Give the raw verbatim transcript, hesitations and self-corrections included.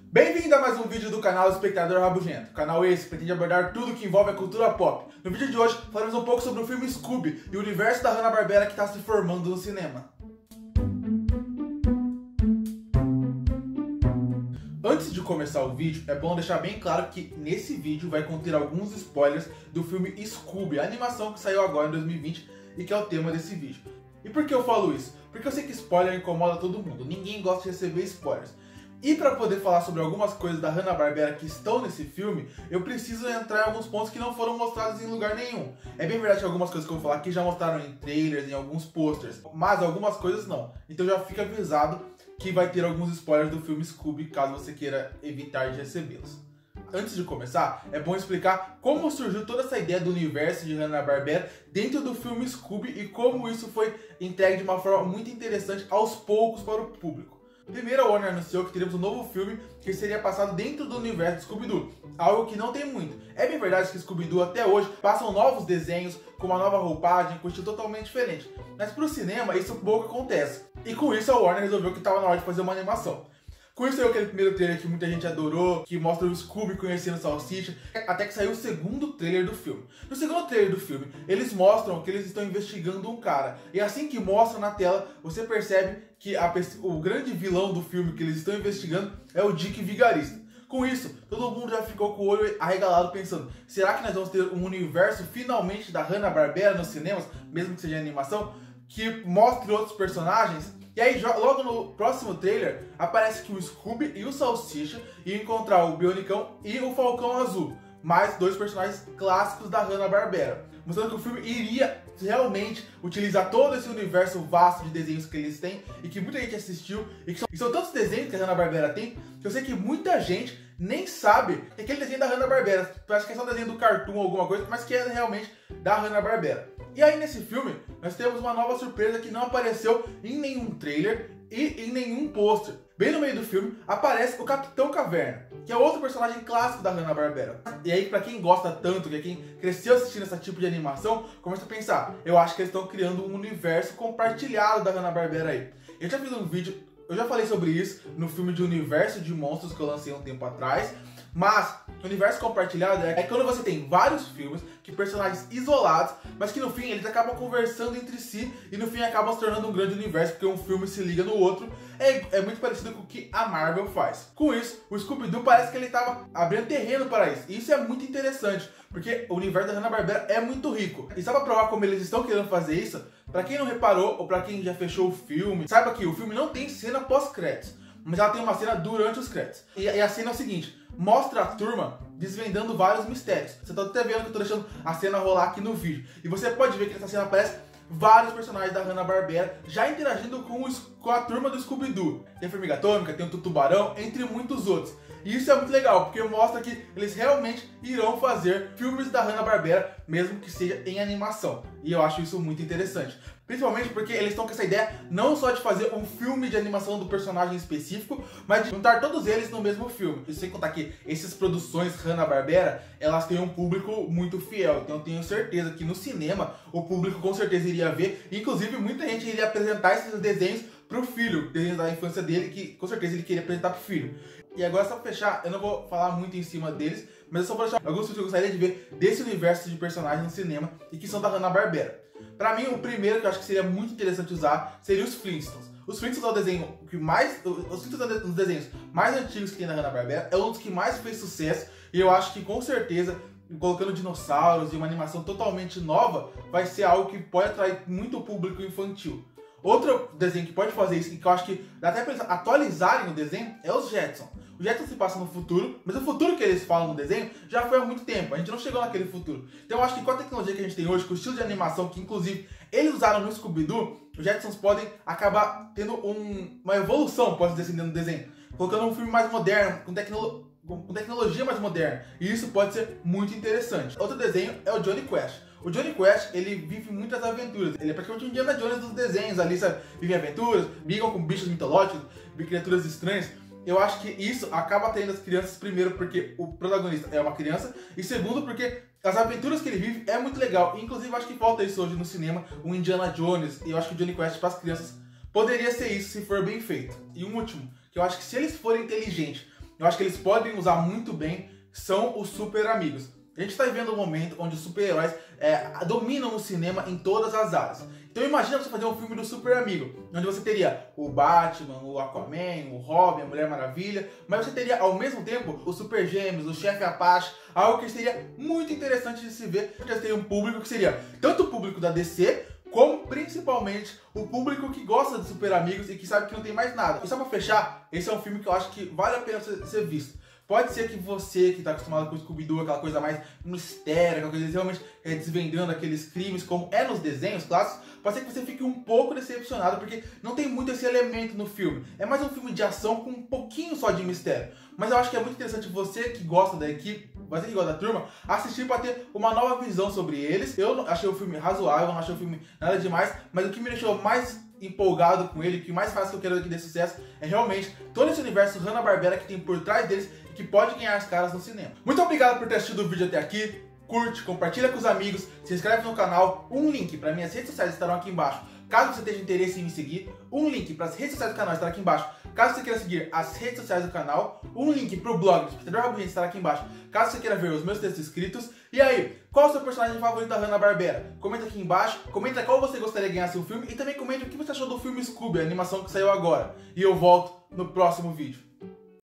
Bem-vindo a mais um vídeo do canal Espectador Rabugento. Canal esse que pretende abordar tudo que envolve a cultura pop. No vídeo de hoje falaremos um pouco sobre o filme Scooby e o universo da Hanna-Barbera que está se formando no cinema. Antes de começar o vídeo, é bom deixar bem claro que nesse vídeo vai conter alguns spoilers do filme Scooby, a animação que saiu agora em dois mil e vinte e que é o tema desse vídeo. E por que eu falo isso? Porque eu sei que spoiler incomoda todo mundo, ninguém gosta de receber spoilers. E para poder falar sobre algumas coisas da Hanna-Barbera que estão nesse filme, eu preciso entrar em alguns pontos que não foram mostrados em lugar nenhum. É bem verdade que algumas coisas que eu vou falar aqui já mostraram em trailers, em alguns posters, mas algumas coisas não. Então já fica avisado que vai ter alguns spoilers do filme Scooby, caso você queira evitar de recebê-los. Antes de começar, é bom explicar como surgiu toda essa ideia do universo de Hanna-Barbera dentro do filme Scooby e como isso foi entregue de uma forma muito interessante aos poucos para o público. Primeiro, a Warner anunciou que teríamos um novo filme que seria passado dentro do universo de Scooby-Doo, algo que não tem muito. É bem verdade que Scooby-Doo até hoje passam novos desenhos com uma nova roupagem, com um estilo totalmente diferente, mas para o cinema isso pouco acontece. E com isso a Warner resolveu que estava na hora de fazer uma animação. Com isso saiu aquele primeiro trailer que muita gente adorou, que mostra o Scooby conhecendo o Salsicha, até que saiu o segundo trailer do filme. No segundo trailer do filme, eles mostram que eles estão investigando um cara, e assim que mostra na tela, você percebe que a, o grande vilão do filme que eles estão investigando é o Dick Vigarista. Com isso, todo mundo já ficou com o olho arregalado pensando, será que nós vamos ter um universo finalmente da Hanna-Barbera nos cinemas, mesmo que seja animação, que mostre outros personagens? E aí, logo no próximo trailer, aparece que o Scooby e o Salsicha iam encontrar o Bionicão e o Falcão Azul, mais dois personagens clássicos da Hanna-Barbera, mostrando que o filme iria realmente utilizar todo esse universo vasto de desenhos que eles têm e que muita gente assistiu, e que são, e são tantos desenhos que a Hanna-Barbera tem, que eu sei que muita gente nem sabe que aquele desenho da Hanna-Barbera, eu acho que é só um desenho do Cartoon ou alguma coisa, mas que é realmente da Hanna-Barbera. E aí nesse filme, nós temos uma nova surpresa que não apareceu em nenhum trailer e em nenhum pôster. Bem no meio do filme, aparece o Capitão Caverna, que é outro personagem clássico da Hanna-Barbera. E aí, pra quem gosta tanto, que é quem cresceu assistindo esse tipo de animação, começa a pensar, eu acho que eles estão criando um universo compartilhado da Hanna-Barbera aí. Eu já fiz um vídeo, eu já falei sobre isso no filme de Universo de Monstros que eu lancei um tempo atrás, mas o universo compartilhado é quando você tem vários filmes, que personagens isolados, mas que no fim eles acabam conversando entre si e no fim acabam se tornando um grande universo, porque um filme se liga no outro. É, é muito parecido com o que a Marvel faz. Com isso, o Scooby-Doo parece que ele estava abrindo terreno para isso. E isso é muito interessante, porque o universo da Hanna-Barbera é muito rico. E só para provar como eles estão querendo fazer isso, para quem não reparou ou para quem já fechou o filme, saiba que o filme não tem cena pós-créditos, mas ela tem uma cena durante os créditos. E, e a cena é o seguinte, mostra a turma desvendando vários mistérios. Você tá até vendo que eu tô deixando a cena rolar aqui no vídeo. E você pode ver que nessa cena aparece vários personagens da Hanna-Barbera já interagindo com, o, com a turma do Scooby-Doo. Tem a Formiga Atômica, tem o Tubarão, entre muitos outros. E isso é muito legal, porque mostra que eles realmente irão fazer filmes da Hanna-Barbera, mesmo que seja em animação. E eu acho isso muito interessante. Principalmente porque eles estão com essa ideia não só de fazer um filme de animação do personagem específico, mas de juntar todos eles no mesmo filme. E sem contar que essas produções Hanna-Barbera, elas têm um público muito fiel. Então eu tenho certeza que no cinema o público com certeza iria ver. Inclusive muita gente iria apresentar esses desenhos pro filho, desenhos da infância dele, que com certeza ele queria apresentar pro filho. E agora, só pra fechar, eu não vou falar muito em cima deles, mas eu só vou deixar alguns filmes que eu gostaria de ver desse universo de personagens no cinema e que são da Hanna-Barbera. Pra mim, o primeiro que eu acho que seria muito interessante usar seria os Flintstones. Os Flintstones é o desenho que mais... Os Flintstones são os desenhos mais antigos que tem na Hanna-Barbera, é um dos que mais fez sucesso e eu acho que com certeza, colocando dinossauros e uma animação totalmente nova, vai ser algo que pode atrair muito público infantil. Outro desenho que pode fazer isso, e que eu acho que dá até pra eles atualizarem o desenho, é os Jetsons. Os Jetsons se passam no futuro, mas o futuro que eles falam no desenho já foi há muito tempo, a gente não chegou naquele futuro. Então eu acho que com a tecnologia que a gente tem hoje, com o estilo de animação que inclusive eles usaram no Scooby-Doo, os Jetsons podem acabar tendo um, uma evolução, posso dizer assim, dentro do desenho. Colocando um filme mais moderno, com tecnologia. com tecnologia mais moderna, e isso pode ser muito interessante. Outro desenho é o Jonny Quest. O Jonny Quest, ele vive muitas aventuras, ele é praticamente um Indiana Jones dos desenhos ali, sabe? Vive aventuras, brigam com bichos mitológicos, criaturas estranhas. Eu acho que isso acaba atraindo as crianças, primeiro porque o protagonista é uma criança, e segundo porque as aventuras que ele vive é muito legal. Inclusive, eu acho que falta isso hoje no cinema, o Indiana Jones, e eu acho que o Jonny Quest para as crianças poderia ser isso se for bem feito. E um último, que eu acho que se eles forem inteligentes eu acho que eles podem usar muito bem, são os super amigos. A gente está vivendo um momento onde os super-heróis é, dominam o cinema em todas as áreas. Então imagina você fazer um filme do super amigo, onde você teria o Batman, o Aquaman, o Robin, a Mulher Maravilha, mas você teria ao mesmo tempo os Super Gêmeos, o Chefe Apache, algo que seria muito interessante de se ver, porque você teria um público que seria tanto o público da D C, como principalmente o público que gosta de super amigos e que sabe que não tem mais nada. E só pra fechar, esse é um filme que eu acho que vale a pena ser visto. Pode ser que você, que está acostumado com o Scooby-Doo, aquela coisa mais mistério, aquela coisa realmente é, desvendando aqueles crimes, como é nos desenhos clássicos, pode ser que você fique um pouco decepcionado, porque não tem muito esse elemento no filme. É mais um filme de ação com um pouquinho só de mistério. Mas eu acho que é muito interessante você que gosta da equipe, você que gosta da turma, assistir para ter uma nova visão sobre eles. Eu achei o filme razoável, não achei o filme nada demais, mas o que me deixou mais empolgado com ele, o que mais faz que eu quero que dê sucesso, é realmente todo esse universo Hanna-Barbera que tem por trás deles e que pode ganhar as caras no cinema. Muito obrigado por ter assistido o vídeo até aqui. Curte, compartilha com os amigos, se inscreve no canal. Um link para minhas redes sociais estarão aqui embaixo, caso você tenha interesse em me seguir. Um link para as redes sociais do canal estará aqui embaixo, caso você queira seguir as redes sociais do canal. Um link para o blog do Espectador Rabugento estará aqui embaixo, caso você queira ver os meus textos escritos. E aí, qual é o seu personagem favorito da Hanna-Barbera? Comenta aqui embaixo, comenta qual você gostaria de ganhar seu filme e também comenta o que você achou do filme Scooby, a animação que saiu agora. E eu volto no próximo vídeo.